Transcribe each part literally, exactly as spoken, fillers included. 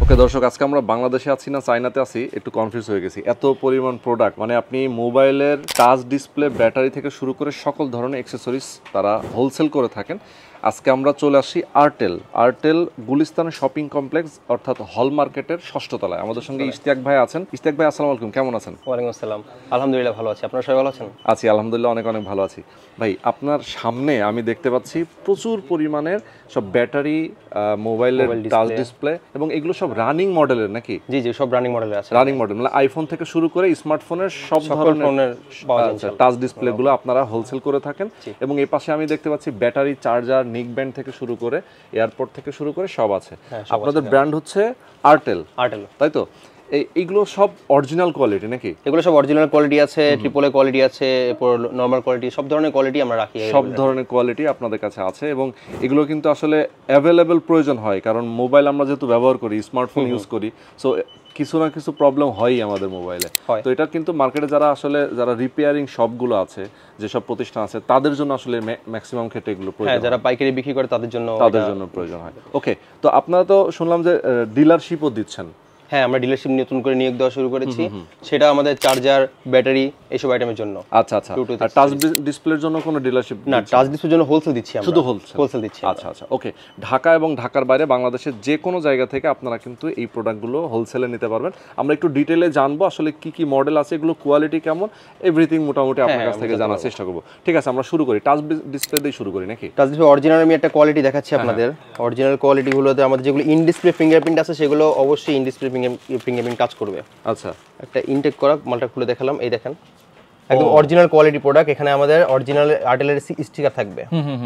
ওকে দর্শক, আজকে আমরা বাংলাদেশে আছি না চায়নাতে আছি, একটু কনফিউজ হয়ে গেছি। এত পরিমাণ প্রোডাক্ট, মানে আপনি মোবাইলের টাচ ডিসপ্লে, ব্যাটারি থেকে শুরু করে সকল ধরনের অ্যাক্সেসরিজ তারা হোলসেল করে থাকেন। আজকে আমরা চলে আসি Airtel Airtel Gulistan shopping complex অর্থাৎ হল মার্কেটের ষষ্ঠ তলায়। আমাদের সঙ্গে ইশতিয়াক ভাই আছেন। ইশতিয়াক ভাই আসসালামু আলাইকুম, কেমন আছেন? ওয়ালাইকুম আসসালাম, আলহামদুলিল্লাহ ভালো আছি। আপনারা সবাই ভালো আছেন? আছি আলহামদুলিল্লাহ, অনেক অনেক ভালো আছি। ভাই, আপনার সামনে আমি দেখতে পাচ্ছি প্রচুর পরিমাণের সব ব্যাটারি, মোবাইলের টাচ ডিসপ্লে, এবং এগুলো সব রানিং মডেলের নাকি? জি জি, সব রানিং মডেলের আছে। রানিং মডেল মানে আইফোন থেকে শুরু করে স্মার্টফোনের সব ধরনের টাচ ডিসপ্লেগুলো আপনারা হোলসেল করে থাকেন। এবং এই পাশে আমি দেখতে পাচ্ছি ব্যাটারি, চার্জার, নিক ব্যান্ড থেকে শুরু করে এয়ারপোর্ট থেকে শুরু করে সব আছে। আপনাদের ব্র্যান্ড হচ্ছে আরটেল আরটেল, তাই তো? এইগুলো সব অরিজিনাল কোয়ালিটি নাকি? এগুলো সব অরিজিনাল কোয়ালিটি আছে, ট্রিপল এ কোয়ালিটি আছে, এরপর নরমাল কোয়ালিটি, সব ধরনের কোয়ালিটি আমরা রাখি। সব ধরনের কোয়ালিটি আপনাদের কাছে আছে, এবং এগুলো কিন্তু আসলে অ্যাভেলেবেল প্রয়োজন হয়, কারণ মোবাইল আমরা যেহেতু ব্যবহার করি, স্মার্টফোন ইউজ করি, সো কিছু না কিছু প্রবলেম হয়ই আমাদের মোবাইলে। তো এটা কিন্তু মার্কেটে যারা আসলে যারা রিপেয়ারিং শপগুলো আছে, যেসব প্রতিষ্ঠান আছে, তাদের জন্য আসলে ম্যাক্সিমাম ক্ষেত্রে এগুলো প্রয়োজন। যারা পাইকারি বিক্রি করে তাদের জন্য তাদের জন্য প্রয়োজন হয়। ওকে, তো আপনারা তো শুনলাম যে ডিলারশিপও দিচ্ছেন। হ্যাঁ, আমরা ডিলারশিপ নতুন করে নিয়োগ দেওয়া শুরু করেছি, সেটা আমাদের চার্জার, ব্যাটারি এইসব আইটেমের জন্য। আচ্ছা আচ্ছা, আর টাচ ডিসপ্লের জন্য কোনো ডিলারশিপ না? টাচ ডিসপ্লের জন্য হোলসেল দিচ্ছি আমরা, শুধু হোলসেল হোলসেল দিচ্ছি। আচ্ছা আচ্ছা, ওকে। ঢাকা এবং ঢাকার বাইরে বাংলাদেশের যে কোনো জায়গা থেকে আপনারা কিন্তু এই প্রোডাক্টগুলো হোলসেলে নিতে পারবেন। আমরা একটু ডিটেইলে জানবো আসলে কি কি মডেল আছে, এগুলো কোয়ালিটি কেমন, এভরিথিং মোটামুটি আপনার কাছ থেকে জানার চেষ্টা করবো। ঠিক আছে, আমরা শুরু করি। টাচ ডিসপ্লে দিয়ে শুরু করি নাকি? টাচ ডিসপ্লে অরিজিনাল আমি একটা কোয়ালিটি দেখাচ্ছি আপনাদের। অরিজিনাল কোয়ালিটিগুলোতে আমাদের যেগুলো ইন ডিসপ্লে ফিঙ্গারপ্রিন্ট আছে, সেগুলো অবশ্যই ইন ডিসপ্লে ফিঙ্গারপ্রিন্ট কাজ করবে। আচ্ছা, একটা ইনটেক করা মালটা খুলে দেখালাম, এই দেখেন একদম অরিজিনাল কোয়ালিটি প্রোডাক্ট। এখানে আমাদের অরিজিনাল আরটেলের স্টিকার থাকবে,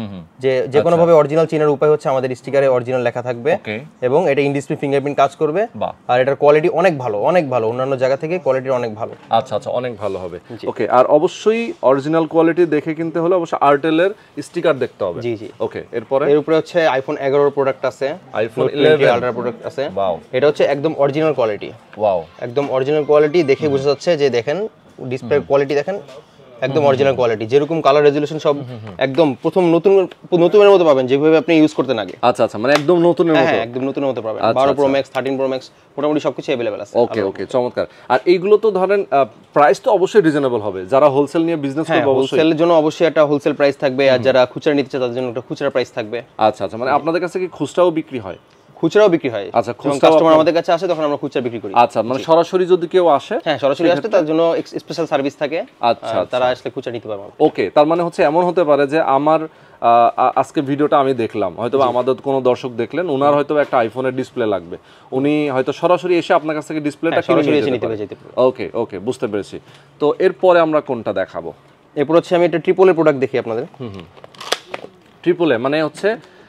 যে যে কোনো ভাবে অরিজিনাল চেনার উপায় হচ্ছে আমাদের স্টিকারে অরিজিনাল লেখা থাকবে, এবং এটা ইন ডিসপ্লে ফিঙ্গারপ্রিন্ট কাজ করবে। আর এটার কোয়ালিটি অনেক ভালো, অনেক ভালো, অন্যান্য জায়গা থেকে কোয়ালিটি অনেক ভালো। আচ্ছা আচ্ছা, অনেক ভালো হবে। ওকে, আর অবশ্যই অরিজিনাল কোয়ালিটি দেখে কিনতে হলে অবশ্যই আরটেলের স্টিকার দেখতে হবে। জি জি, ওকে। এরপরে এর উপরে হচ্ছে আইফোন এগারো এর প্রোডাক্ট আছে, আইফোন ইলেভেন আলট্রা প্রোডাক্ট আছে। ওয়াও, এটা হচ্ছে একদম অরিজিনাল কোয়ালিটি। ওয়াও, একদম অরিজিনাল কোয়ালিটি দেখে বোঝা যাচ্ছে, যে দেখেন ডিসপ্লে কোয়ালিটি দেখেন, একদম অরিজিনাল কোয়ালিটি, যেরকম কালার রেজোলিউশন সব একদম প্রথম নতুন নতুনের মতো পাবেন, যেভাবে আপনি ইউজ করতেন আগে। আচ্ছা আচ্ছা, মানে একদম নতুনের মতো। হ্যাঁ, একদম নতুনের মতো পাবেন। বারো pro max, thirteen pro max, মোটামুটি সবকিছু अवेलेबल আছে। ওকে ওকে, চমৎকার। আর এইগুলো তো ধরেন প্রাইস তো অবশ্যই রিজনেবল হবে, যারা হোলসেল নিয়ে বিজনেস করবে অবশ্যই হোলসেলের জন্য অবশ্যই একটা হোলসেল প্রাইস থাকবে, আর যারা খুচরা নিতে চায় তাদের জন্য একটা খুচরা প্রাইস থাকবে। আচ্ছা আচ্ছা, মানে আপনাদের কাছে কি খুচরাও বিক্রি হয়? খুচরাও বিক্রি হয়। আচ্ছা, কাস্টমার আমাদের কাছে আসে তখন আমরা খুচরা বিক্রি করি। আচ্ছা, মানে সরাসরি যদি কেউ আসে? হ্যাঁ, সরাসরি আসলে তার জন্য স্পেশাল সার্ভিস থাকে। আচ্ছা, তারা আসলে খুচরা নিতে পারবে। ওকে, তার মানে হচ্ছে এমন হতে পারে যে আমার আজকে ভিডিওটা আমি দেখলাম, হয়তো আমাদের কোনো দর্শক দেখলেন, ওনার হয়তো একটা আইফোনের ডিসপ্লে লাগবে, উনি হয়তো সরাসরি এসে আপনার কাছ থেকে ডিসপ্লেটা কিনে নিতে পারে। ওকে ওকে, বুঝতে পেরেছি। তো এরপরে আমরা কোনটা দেখাবো? এরপর হচ্ছে আমি একটা ট্রিপল এর প্রোডাক্ট দেখি আপনাদের। হুম হুম, ট্রিপল এ মানে হচ্ছে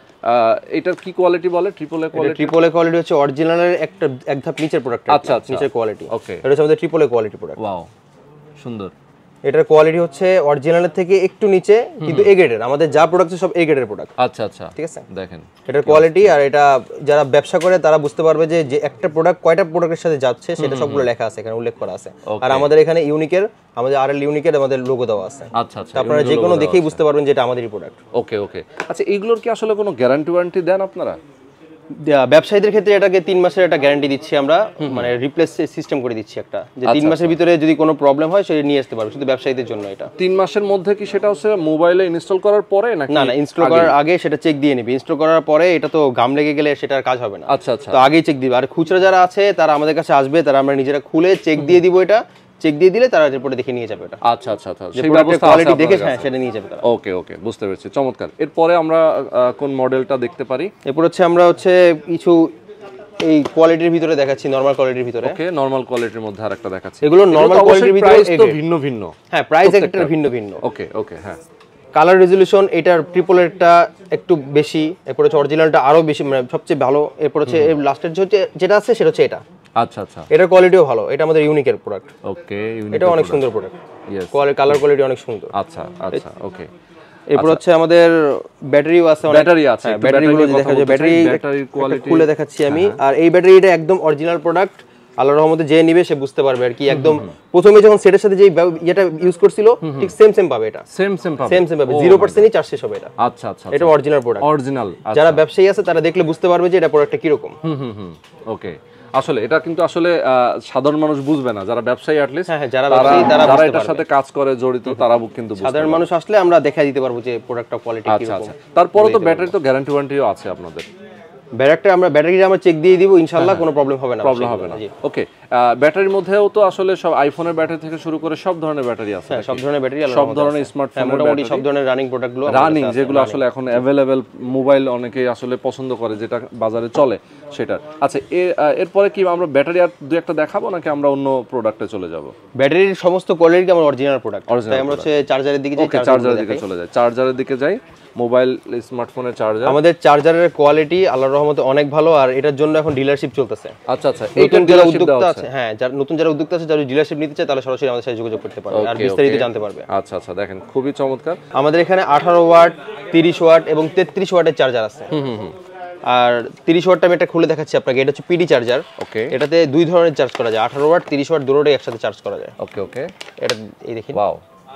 এটার কি কোয়ালিটি বলে? Triple A quality, triple A quality হচ্ছে অরিজিনালের একটা এক ধাপ নিচের প্রোডাক্ট। আচ্ছা আচ্ছা, নিচের কোয়ালিটি। ওকে, এটা হচ্ছে আমাদের triple A quality product. Wow, সুন্দর। এটার কোয়ালিটি হচ্ছে অরিজিনালের থেকে একটু নিচে, কিন্তু এ গ্রেডের। আমাদের যা প্রোডাক্ট সব এ গ্রেডের প্রোডাক্ট। আচ্ছা আচ্ছা, ঠিক আছে, দেখেন এটার কোয়ালিটি। আর এটা যারা ব্যবসা করে তারা বুঝতে পারবে যে যে একটা প্রোডাক্ট কয়টা প্রোডাক্টের সাথে যাচ্ছে, সেটা সবগুলো লেখা আছে, এখানে উল্লেখ করা আছে। আর আমাদের এখানে ইউনিকের, আমাদের আরএল ইউনিকের আমাদের লোগো দেওয়া আছে। আচ্ছা আচ্ছা, আপনারা যে কোনো দেখেই বুঝতে পারবেন যে এটা আমাদেরই প্রোডাক্ট। ওকে ওকে, আচ্ছা, এইগুলোর কি আসলে কোনো গ্যারান্টি ওয়ারেন্টি দেন আপনারা? ব্যবসায়ীদের ক্ষেত্রে এটাকে তিন মাসের একটা গ্যারান্টি দিচ্ছি আমরা, মানে রিপ্লেস সিস্টেম করে দিচ্ছি একটা, যে তিন মাসের ভিতরে যদি কোনো প্রবলেম হয় সেটা নিয়ে আসতে পারবে। শুধু ব্যবসায়ীদের জন্য এটা। তিন মাসের মধ্যে কি সেটা হচ্ছে মোবাইলে ইনস্টল করার পরে নাকি? না না, ইনস্টল করার আগে সেটা চেক দিয়ে নিবি। ইনস্টল করার পরে এটা তো গাম লেগে গেলে সেটার কাজ হবে না। আচ্ছা আচ্ছা, তো আগেই চেক দিবে। আর খুচরা যারা আছে তারা আমাদের কাছে আসবে, তারা আমরা নিজেরা খুলে চেক দিয়ে দিব। এটা চেক দিয়ে দিলে তারা রিপোর্টে দেখে নিয়ে যাবে এটা। আচ্ছা আচ্ছা আচ্ছা, সেই ব্যবস্থা কোয়ালিটি দেখে হ্যাঁ সেটা নিয়ে যাবে তারা। ওকে ওকে, বুঝতে পেরেছি, চমৎকার। এরপরে আমরা কোন মডেলটা দেখতে পারি? এরপর হচ্ছে আমরা হচ্ছে কিছু এই কোয়ালিটির ভিতরে দেখাচ্ছি, নরমাল কোয়ালিটির ভিতরে। ওকে, নরমাল কোয়ালিটির মধ্যে আরেকটা দেখাচ্ছি। এগুলো নরমাল কোয়ালিটির ভিতরে তো ভিন্ন ভিন্ন। হ্যাঁ, প্রাইস একটা ভিন্ন ভিন্ন। ওকে ওকে, হ্যাঁ। কালার রেজোলিউশন এটার ট্রিপল এরটা একটু বেশি, এরপর হচ্ছে অরিজিনালটা আরো বেশি, মানে সবচেয়ে ভালো। এরপর হচ্ছে লাস্টের যেটা আছে সেটা হচ্ছে এটা। আচ্ছা আচ্ছা, এটার কোয়ালিটিও ভালো। এটা আমাদের ইউনিকের প্রোডাক্ট। ওকে, ইউনিক, এটা অনেক সুন্দর product. Yes, quality, colour quality অনেক সুন্দর। আচ্ছা আচ্ছা, ওকে। এরপর হচ্ছে আমাদের ব্যাটারিও আছে, ব্যাটারি আছে, ব্যাটারিগুলো দেখা যায়। ব্যাটারি ব্যাটারির কোয়ালিটি খুলে দেখাচ্ছি আমি। আর এই ব্যাটারিটা একদম অরিজিনাল প্রোডাক্ট। আল্লাহর রহমতে যে নিবে সে বুঝতে পারবে আর কি, একদম প্রথমে যখন সেটের সাথে যে এটা ইউজ করছিল ঠিক সেম সেম পাবে। এটা সেম সেম পাবে, সেম সেম পাবে, জিরো পার্সেন্ট ই চার্জ শেষ হবে এটা। আচ্ছা আচ্ছা, এটা অরিজিনাল প্রোডাক্ট, অরিজিনাল। যারা ব্যবসায়ী আছে তারা দেখলে বুঝতে পারবে যে এটা প্রোডাক্টটা কি রকম। হুম হুম হুম, ওকে। আসলে এটা কিন্তু আসলে আহ, সাধারণ মানুষ বুঝবে না, যারা ব্যবসায়ী অ্যাটলিস্ট হ্যাঁ হ্যাঁ যারা ব্যবসায়ী তারা যারা বুঝতে এটার পারবে। সাথে কাজ করে জড়িত তারা কিন্তু বুঝতে সাধারণ পারবে। মানুষ আসলে আমরা দেখা দিতে পারবো যে প্রোডাক্টটা কোয়ালিটি আচ্ছা কিরকম। আচ্ছা, তারপরে তো ব্যাটারি তো গ্যারান্টি ওয়ারেন্টিও আছে আপনাদের? ব্যাটারিটা আমরা ব্যাটারিটা আমরা চেক দিয়ে দিব, ইনশাআল্লাহ কোনো প্রবলেম হবে না। প্রবলেম হবে না। ওকে, ব্যাটারির মধ্যেও তো আসলে সব আইফোনের ব্যাটারি থেকে শুরু করে সব ধরনের ব্যাটারি আছে। হ্যাঁ সব ধরনের ব্যাটারি, সব ধরনের স্মার্টফোন মোটামুটি সব ধরনের রানিং প্রোডাক্টগুলো রানিং যেগুলো আসলে এখন অ্যাভেলেবেল মোবাইল অনেকেই আসলে পছন্দ করে, যেটা বাজারে চলে সেটা। আচ্ছা, এর- আহ, এরপরে কি আমরা ব্যাটারি আর দু একটা দেখাবো নাকি আমরা অন্য প্রোডাক্টে চলে যাব? ব্যাটারির সমস্ত কোয়ালিটি আমার অরিজিনাল প্রোডাক্ট, Original তাই আমরা হচ্ছে চার্জারের দিকে যাই। ওকে, চার্জারের দিকে চলে যাই, চার্জারের দিকে যাই। মোবাইল স্মার্টফোনের চার্জার, আমাদের চার্জারের কোয়ালিটি আল্লাহর রহমতে অনেক ভালো, আর এটার জন্য এখন ডিলারশিপ চলতেছে। আচ্ছা আচ্ছা, এইটা নতুন যারা ডিলারশিপ উদ্যোক্তা দেওয়া আছে, হ্যাঁ যারা নতুন যারা উদ্যোক্তা আছে, যারা ডিলারশিপ নিতে চায় তাহলে সরাসরি আমাদের সাথে যোগাযোগ করতে পারবে আর Okay, বিস্তারিত okay. জানতে পারবে। আচ্ছা আচ্ছা, দেখেন খুবই চমৎকার। আমাদের এখানে আঠারো ওয়াট, তিরিশ ওয়াট এবং তেত্রিশ ওয়াটের চার্জার আছে। হুম হুম হুম, আর তিরিশ ওয়াটটা আমি এটা খুলে দেখাচ্ছি আপনাকে। এটা হচ্ছে পিডি চার্জার। ওকে এটাতে দুই ধরনের চার্জ করা যায়, আঠারো ওয়াট, তিরিশ ওয়াট দুটোই একসাথে চার্জ করা যায়। ওকে ওকে, এটা এই দেখি, ওয়াও,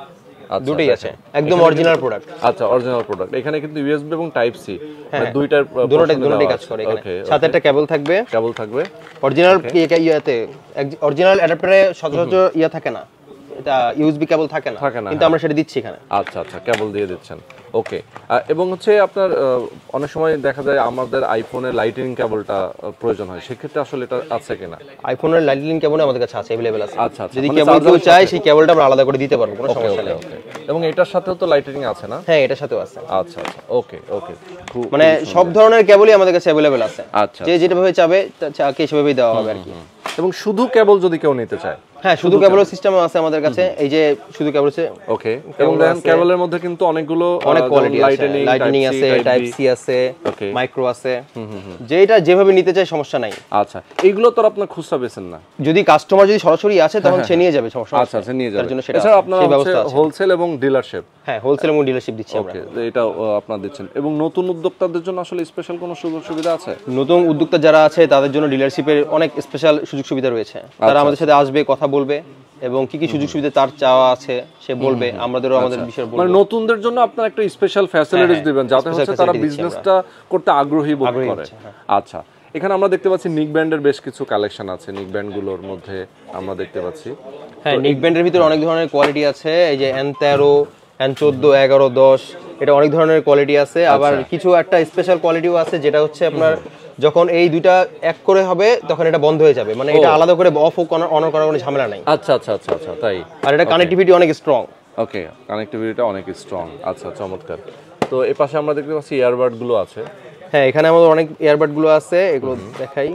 দুটোই আছে, একদম অরিজিনাল প্রোডাক্ট। আচ্ছা, অরিজিনাল প্রোডাক্ট। এখানে কিন্তু ইউএসবি এবং টাইপ সি দুইটার দুটোটাই দুটোটাই কাজ করে এখানে। সাথে একটা কেবল থাকবে, কেবল থাকবে। অরিজিনাল ইয়াতে অরিজিনাল অ্যাডাপ্টারে সচরাচর ইয়া থাকে না, এটা ইউএসবি কেবল থাকে না, থাকে না, কিন্তু আমরা সেটা দিচ্ছি এখানে। আচ্ছা আচ্ছা, কেবল দিয়ে দিচ্ছেন। ওকে, এবং হচ্ছে আপনার আহ, অনেক সময় দেখা যায় আমাদের আইফোনের লাইটিনিং কেবলটা আহ, প্রয়োজন হয়, সেক্ষেত্রে আসলে এটা আছে কিনা? আইফোনের লাইটনিং কেবল আমাদের কাছে আছে, अवेलेबल আছে। আচ্ছা আচ্ছা, যদি মানে কেবল কেউ চার্জারের চায় সাথে? সেই কেবলটা আমরা আলাদা করে দিতে পারবো, কোনো ওকে সমস্যা ওকে নেই। ওকে, এবং এটার সাথেও তো লাইটিনিং আছে না? হ্যাঁ এটার সাথেও আছে। আচ্ছা আচ্ছা, ওকে ওকে, মানে সব ধরনের কেবলই আমাদের কাছে अवेलेबल আছে। আচ্ছা, যে যেটা ভাবে চাবে তাকে সেভাবেই দেওয়া হবে আর কি। এবং শুধু কেবল যদি কেউ নিতে চায়? হ্যাঁ শুধু কেবলের সিস্টেম আছে আমাদের কাছে, এই যে শুধু কেবল আছে। ওকে, এবং দেখেন কেবলের মধ্যে কিন্তু অনেকগুলো অনেক কোয়ালিটি আছে, লাইটিনিং, লাইটনিং আছে, টাইপ সি আছে, ওকে, মাইক্রো আছে, যেটা যেভাবে নিতে চায় সমস্যা নাই। আচ্ছা, এইগুলো তো আপনার খুচরা বেচেন না? যদি কাস্টমার যদি সরাসরি আসে তখন সে নিয়ে যাবে, সমস্যা আচ্ছা আচ্ছা, নিয়ে তার যাবেন। জন্য সেটা এছাড়া আছে, আপনারা সেই হচ্ছে ব্যবস্থা আছে। হোলসেল এবং ডিলারশিপ? হ্যাঁ হোলসেল এবং ডিলারশিপ দিচ্ছি আমরা। ওকে, এটা আপনারা দিচ্ছেন। এবং নতুন উদ্যোক্তাদের জন্য আসলে স্পেশাল কোনো সুযোগ সুবিধা আছে? নতুন উদ্যোক্তা যারা আছে তাদের জন্য ডিলারশিপের অনেক স্পেশাল সুযোগ সুবিধা রয়েছে। তারা আমাদের সাথে আসবে, কথা বলবে এবং কি কি সুযোগ সুবিধা তার চাওয়া আছে সে বলবে, আমাদেরও আমাদের বিষয়ে বলবো। মানে নতুনদের জন্য আপনারা একটা স্পেশাল ফ্যাসিলিটিস দিবেন যাতে হচ্ছে তারা বিজনেসটা করতে আগ্রহী বোধ করে। আচ্ছা, এখানে আমরা দেখতে পাচ্ছি নিক ব্যান্ডের বেশ কিছু কালেকশন আছে, নিক ব্যান্ডগুলোর মধ্যে আমরা দেখতে পাচ্ছি। হ্যাঁ নিক ব্যান্ডের ভিতরে অনেক ধরনের কোয়ালিটি আছে, এই যে এন তেরো, এন চোদ্দ, এগারো, দশ, এটা অনেক ধরনের কোয়ালিটি আছে। আবার কিছু একটা স্পেশাল কোয়ালিটিও আছে যেটা হচ্ছে আপনার যখন এই দুইটা এক করে হবে তখন এটা বন্ধ হয়ে যাবে, মানে এটা আলাদা করে অফ অন করার কোনো ঝামেলা নাই। আচ্ছা আচ্ছা আচ্ছা আচ্ছা, তাই? আর এটা কানেক্টিভিটি অনেক স্ট্রং। ওকে, কানেক্টিভিটিটা অনেক স্ট্রং। আচ্ছা, চমৎকার। তো এই পাশে আমরা দেখতে পাচ্ছি ইয়ারবাড গুলো আছে। হ্যাঁ এখানে আমাদের অনেক ইয়ারবাড গুলো আছে, এগুলো দেখাই।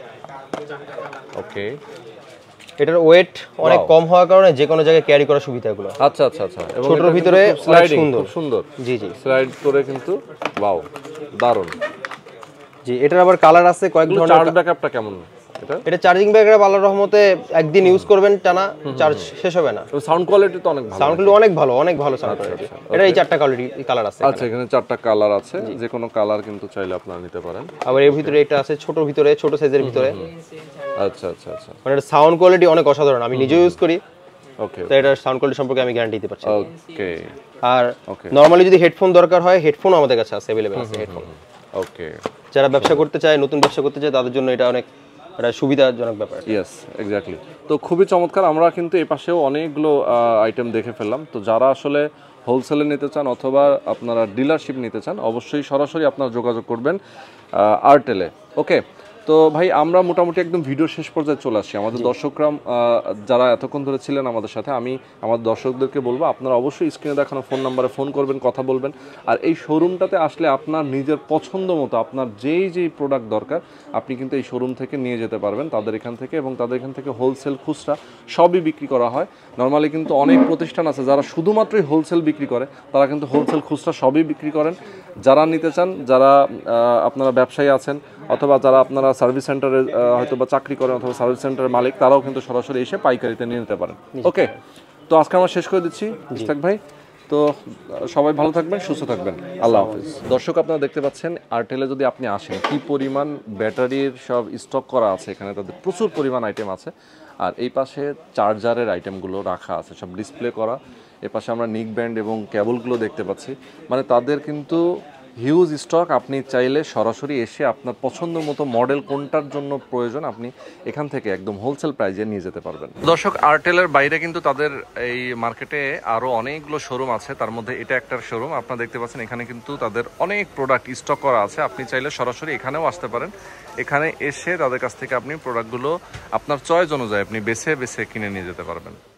ওকে, এটার ওয়েট অনেক কম হওয়ার কারণে যে কোনো জায়গায় ক্যারি করার সুবিধা এগুলো। আচ্ছা আচ্ছা আচ্ছা, এবং ছোটর এটা ভিতরে কিন্তু খুব স্লাইডিং, সুন্দর। খুব সুন্দর। জি জি স্লাইড করে কিন্তু, ওয়াও, দারুণ। জি, এটার আবার কালার আছে কয়েক ধরনের। চার্জ ব্যাকআপটা কেমন এটা? এটা চার্জিং ব্যাকআপ আল্লাহর রহমতে একদিন ইউজ করবেন টানা চার্জ শেষ হবে না। সাউন্ড কোয়ালিটি তো অনেক ভালো। সাউন্ড কোয়ালিটি অনেক ভালো, অনেক ভালো সাউন্ড কোয়ালিটি। এটা এই চারটা কোয়ালিটি কালার আছে। আচ্ছা, এখানে চারটা কালার আছে, যে কোনো কালার কিন্তু চাইলে আপনারা নিতে পারেন। আবার এর ভিতরে এটা আছে ছোট ভিতরে, ছোট সাইজের ভিতরে। আচ্ছা আচ্ছা আচ্ছা, মানে এটা সাউন্ড কোয়ালিটি অনেক অসাধারণ, আমি নিজেও ইউজ করি, ওকে তো এটার সাউন্ড কোয়ালিটি সম্পর্কে আমি গ্যারান্টি দিতে পারছি। ওকে আর ওকে নরমালি যদি হেডফোন দরকার হয়, হেডফোন আমাদের কাছে আছে, अवेलेबल আছে হেডফোন। ওকে, যারা ব্যবসা করতে চায়, নতুন ব্যবসা করতে চায় তাদের জন্য এটা অনেক একটা সুবিধাজনক ব্যাপার। Yes, exactly. তো খুবই চমৎকার। আমরা কিন্তু এই পাশেও অনেকগুলো আইটেম দেখে ফেললাম। তো যারা আসলে হোলসেলে নিতে চান অথবা আপনারা ডিলারশিপ নিতে চান, অবশ্যই সরাসরি আপনারা যোগাযোগ করবেন আরটেলে। ওকে, তো ভাই আমরা মোটামুটি একদম ভিডিও শেষ পর্যায়ে চলে আসছি। আমাদের দর্শকরা যারা এতক্ষণ ধরে ছিলেন আমাদের সাথে, আমি আমার দর্শকদেরকে বলবো আপনারা অবশ্যই স্ক্রিনে দেখানো ফোন নাম্বারে ফোন করবেন, কথা বলবেন। আর এই শোরুমটাতে আসলে আপনার নিজের পছন্দ মতো আপনার যেই যেই প্রোডাক্ট দরকার আপনি কিন্তু এই শোরুম থেকে নিয়ে যেতে পারবেন তাদের এখান থেকে, এবং তাদের এখান থেকে হোলসেল খুচরা সবই বিক্রি করা হয়। নর্মালি কিন্তু অনেক প্রতিষ্ঠান আছে যারা শুধুমাত্রই হোলসেল বিক্রি করে, তারা কিন্তু হোলসেল খুচরা সবই বিক্রি করেন। যারা নিতে চান, যারা আপনারা ব্যবসায়ী আছেন অথবা যারা আপনারা সার্ভিস সেন্টারে হয়তো বা চাকরি করেন অথবা সার্ভিস সেন্টারের মালিক, তারাও কিন্তু সরাসরি এসে পাইকারিতে নিয়ে নিতে পারেন। ওকে, তো আজকে আমরা শেষ করে দিচ্ছি ইশতাক ভাই। তো সবাই ভালো থাকবেন, সুস্থ থাকবেন, আল্লাহ হাফিজ। দর্শক আপনারা দেখতে পাচ্ছেন আরটেলে যদি আপনি আসেন কি পরিমাণ ব্যাটারির সব স্টক করা আছে এখানে, তাদের প্রচুর পরিমাণ আইটেম আছে। আর এই পাশে চার্জারের আইটেমগুলো রাখা আছে সব ডিসপ্লে করা। এ পাশে আমরা নিক ব্যান্ড এবং কেবলগুলো দেখতে পাচ্ছি। মানে তাদের কিন্তু হিউজ স্টক। আপনি চাইলে সরাসরি এসে আপনার পছন্দ মতো মডেল কোনটার জন্য প্রয়োজন আপনি এখান থেকে একদম হোলসেল প্রাইজে নিয়ে যেতে পারবেন। দর্শক, আরটেলের বাইরে কিন্তু তাদের এই মার্কেটে আরও অনেকগুলো শোরুম আছে, তার মধ্যে এটা একটা শোরুম। আপনারা দেখতে পাচ্ছেন এখানে কিন্তু তাদের অনেক প্রোডাক্ট স্টক করা আছে। আপনি চাইলে সরাসরি এখানেও আসতে পারেন, এখানে এসে তাদের কাছ থেকে আপনি প্রোডাক্টগুলো আপনার চয়েস অনুযায়ী আপনি বেছে বেছে কিনে নিয়ে যেতে পারবেন।